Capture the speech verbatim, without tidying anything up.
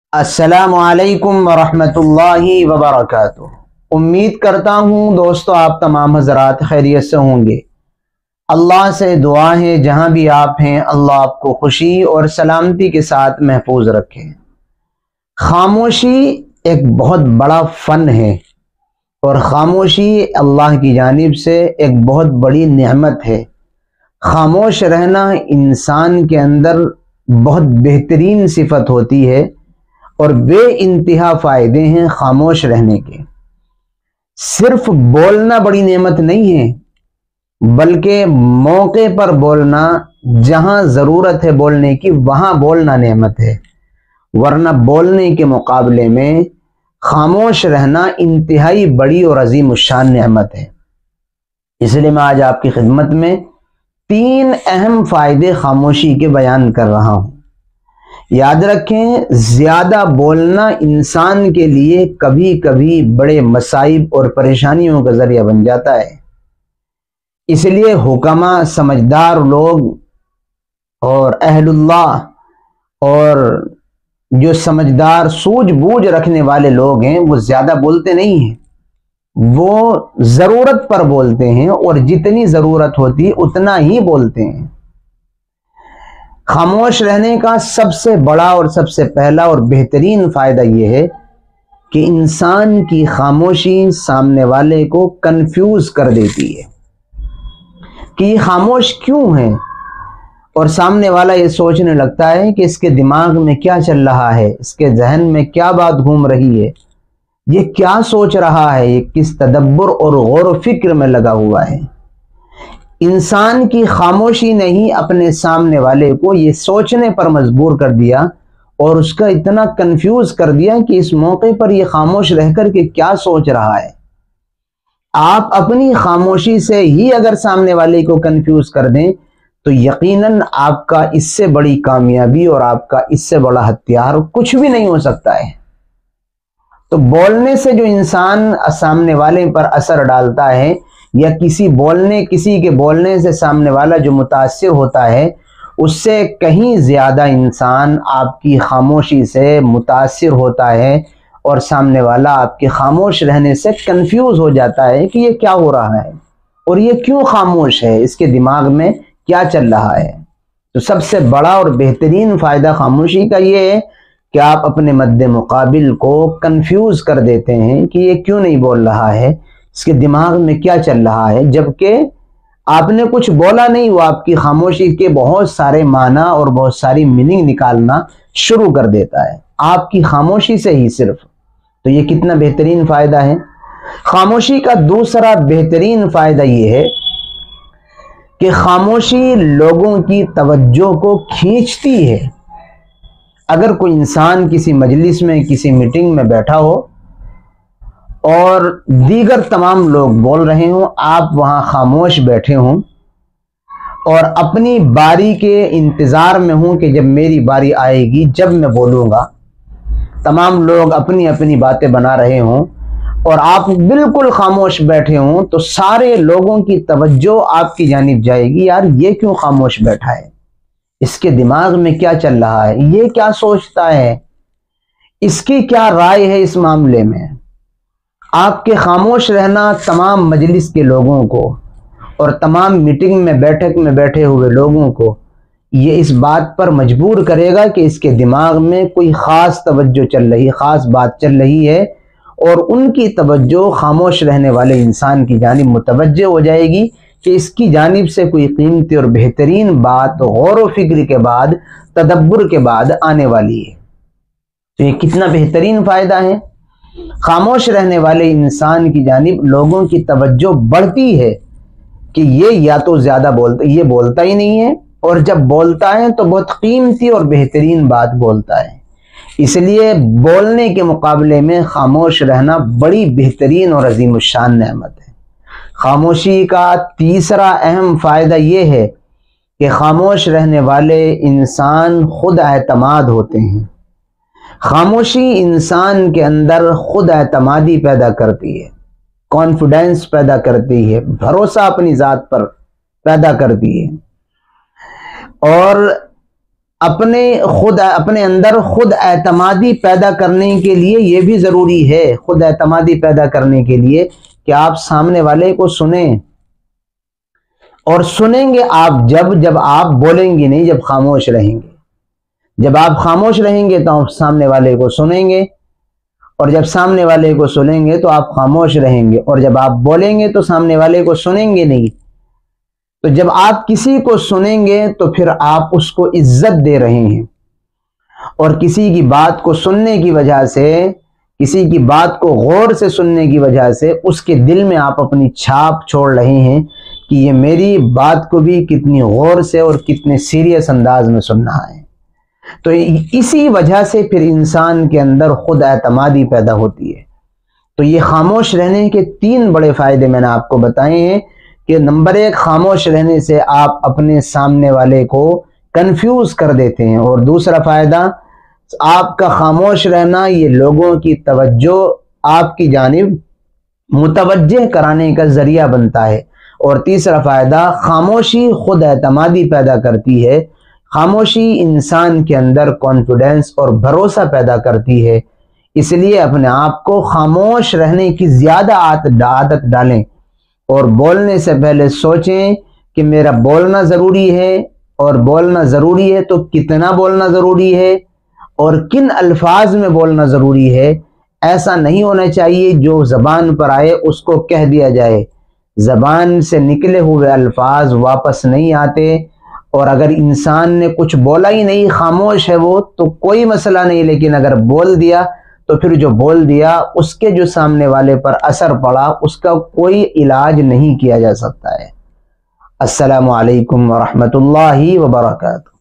السلام علیکم ورحمۃ اللہ وبرکاتہ۔ امید کرتا ہوں دوستو آپ تمام حضرات خیریت سے ہوں گے۔ اللہ سے دعا ہے جہاں بھی آپ ہیں اللہ آپ کو خوشی اور سلامتی کے ساتھ محفوظ رکھے۔ خاموشی ایک بہت بڑا فن ہے اور خاموشی اللہ کی جانب سے ایک بہت بڑی نعمت ہے۔ خاموش رہنا انسان کے اندر بہت بہترین صفت ہوتی ہے اور بے انتہا فائدے ہیں خاموش رہنے کے۔ صرف بولنا بڑی نعمت نہیں ہے بلکہ موقع پر بولنا، جہاں ضرورت ہے بولنے کی وہاں بولنا نعمت ہے، ورنہ بولنے کے مقابلے میں خاموش رہنا انتہائی بڑی اور عظیم الشان نعمت ہے۔ اس لیے میں آج آپ کی خدمت میں تین اہم فائدے خاموشی کے بیان کر رہا ہوں۔ یاد رکھیں، زیادہ بولنا انسان کے لیے کبھی کبھی بڑے مصائب اور پریشانیوں کا ذریعہ بن جاتا ہے۔ اس لیے حکما، سمجھدار لوگ اور اہل اللہ اور جو سمجھدار سوجھ بوجھ رکھنے والے لوگ ہیں وہ زیادہ بولتے نہیں ہیں، وہ ضرورت پر بولتے ہیں اور جتنی ضرورت ہوتی اتنا ہی بولتے ہیں۔ خاموش رہنے کا سب سے بڑا اور سب سے پہلا اور بہترین فائدہ یہ ہے کہ انسان کی خاموشی سامنے والے کو کنفیوز کر دیتی ہے کہ یہ خاموش کیوں ہے، اور سامنے والا یہ سوچنے لگتا ہے کہ اس کے دماغ میں کیا چل رہا ہے، اس کے ذہن میں کیا بات گھوم رہی ہے، یہ کیا سوچ رہا ہے، یہ کس تدبر اور غور و فکر میں لگا ہوا ہے۔ انسان کی خاموشی نے ہی اپنے سامنے والے کو یہ سوچنے پر مجبور کر دیا اور اس کا اتنا کنفیوز کر دیا کہ اس موقع پر یہ خاموش رہ کر کے کیا سوچ رہا ہے۔ آپ اپنی خاموشی سے ہی اگر سامنے والے کو کنفیوز کر دیں تو یقیناً آپ کا اس سے بڑی کامیابی اور آپ کا اس سے بڑا ہتھیار کچھ بھی نہیں ہو سکتا ہے۔ تو بولنے سے جو انسان سامنے والے پر اثر ڈالتا ہے، یا کسی بولنے کسی کے بولنے سے سامنے والا جو متاثر ہوتا ہے، اس سے کہیں زیادہ انسان آپ کی خاموشی سے متاثر ہوتا ہے اور سامنے والا آپ کے خاموش رہنے سے کنفیوز ہو جاتا ہے کہ یہ کیا ہو رہا ہے اور یہ کیوں خاموش ہے، اس کے دماغ میں کیا چل رہا ہے۔ تو سب سے بڑا اور بہترین فائدہ خاموشی کا یہ ہے کہ آپ اپنے مد مقابل کو کنفیوز کر دیتے ہیں کہ یہ کیوں نہیں بول رہا ہے، اس کے دماغ میں کیا چل رہا ہے، جبکہ آپ نے کچھ بولا نہیں، وہ آپ کی خاموشی کے بہت سارے معنی اور بہت ساری میننگ نکالنا شروع کر دیتا ہے آپ کی خاموشی سے ہی صرف۔ تو یہ کتنا بہترین فائدہ ہے۔ خاموشی کا دوسرا بہترین فائدہ یہ ہے کہ خاموشی لوگوں کی توجہ کو کھینچتی ہے۔ اگر کوئی انسان کسی مجلس میں، کسی میٹنگ میں بیٹھا ہو اور دیگر تمام لوگ بول رہے ہوں، آپ وہاں خاموش بیٹھے ہوں اور اپنی باری کے انتظار میں ہوں کہ جب میری باری آئے گی، جب میں بولوں گا، تمام لوگ اپنی اپنی باتیں بنا رہے ہوں اور آپ بالکل خاموش بیٹھے ہوں، تو سارے لوگوں کی توجہ آپ کی جانب جائے گی، یار یہ کیوں خاموش بیٹھا ہے، اس کے دماغ میں کیا چل رہا ہے، یہ کیا سوچتا ہے، اس کی کیا رائے ہے اس معاملے میں۔ آپ کے خاموش رہنا تمام مجلس کے لوگوں کو اور تمام میٹنگ میں بیٹھک میں بیٹھے ہوئے لوگوں کو یہ اس بات پر مجبور کرے گا کہ اس کے دماغ میں کوئی خاص توجہ چل رہی، خاص بات چل رہی ہے، اور ان کی توجہ خاموش رہنے والے انسان کی جانب متوجہ ہو جائے گی کہ اس کی جانب سے کوئی قیمتی اور بہترین بات غور و فکر کے بعد، تدبر کے بعد آنے والی ہے۔ تو یہ کتنا بہترین فائدہ ہے۔ خاموش رہنے والے انسان کی جانب لوگوں کی توجہ بڑھتی ہے کہ یہ یا تو زیادہ بولتا یہ بولتا ہی نہیں ہے، اور جب بولتا ہے تو بہت قیمتی اور بہترین بات بولتا ہے۔ اس لیے بولنے کے مقابلے میں خاموش رہنا بڑی بہترین اور عظیم الشان نعمت ہے۔ خاموشی کا تیسرا اہم فائدہ یہ ہے کہ خاموش رہنے والے انسان خود اعتماد ہوتے ہیں۔ خاموشی انسان کے اندر خود اعتمادی پیدا کرتی ہے، کانفیڈنس پیدا کرتی ہے، بھروسہ اپنی ذات پر پیدا کرتی ہے، اور اپنے خود اپنے اندر خود اعتمادی پیدا کرنے کے لیے یہ بھی ضروری ہے، خود اعتمادی پیدا کرنے کے لیے کہ آپ سامنے والے کو سنیں، اور سنیں گے آپ جب جب آپ بولیں گے نہیں، جب خاموش رہیں گے۔ جب آپ خاموش رہیں گے تو آپ سامنے والے کو سنیں گے، اور جب سامنے والے کو سنیں گے تو آپ خاموش رہیں گے، اور جب آپ بولیں گے تو سامنے والے کو سنیں گے نہیں۔ تو جب آپ کسی کو سنیں گے تو پھر آپ اس کو عزت دے رہے ہیں، اور کسی کی بات کو سننے کی وجہ سے، کسی کی بات کو غور سے سننے کی وجہ سے اس کے دل میں آپ اپنی چھاپ چھوڑ رہے ہیں کہ یہ میری بات کو بھی کتنی غور سے اور کتنے سیریس انداز میں سن رہا ہے۔ تو اسی وجہ سے پھر انسان کے اندر خود اعتمادی پیدا ہوتی ہے۔ تو یہ خاموش رہنے کے تین بڑے فائدے میں نے آپ کو بتائے ہیں کہ نمبر ایک، خاموش رہنے سے آپ اپنے سامنے والے کو کنفیوز کر دیتے ہیں، اور دوسرا فائدہ، آپ کا خاموش رہنا یہ لوگوں کی توجہ آپ کی جانب متوجہ کرانے کا ذریعہ بنتا ہے، اور تیسرا فائدہ، خاموشی خود اعتمادی پیدا کرتی ہے۔ خاموشی انسان کے اندر کانفیڈنس اور بھروسہ پیدا کرتی ہے۔ اس لیے اپنے آپ کو خاموش رہنے کی زیادہ عادت ڈالیں، اور بولنے سے پہلے سوچیں کہ میرا بولنا ضروری ہے، اور بولنا ضروری ہے تو کتنا بولنا ضروری ہے، اور کن الفاظ میں بولنا ضروری ہے۔ ایسا نہیں ہونا چاہیے جو زبان پر آئے اس کو کہہ دیا جائے۔ زبان سے نکلے ہوئے الفاظ واپس نہیں آتے، اور اگر انسان نے کچھ بولا ہی نہیں، خاموش ہے وہ، تو کوئی مسئلہ نہیں، لیکن اگر بول دیا تو پھر جو بول دیا اس کے جو سامنے والے پر اثر پڑا اس کا کوئی علاج نہیں کیا جا سکتا ہے۔ السلام علیکم ورحمۃ اللہ وبرکاتہ۔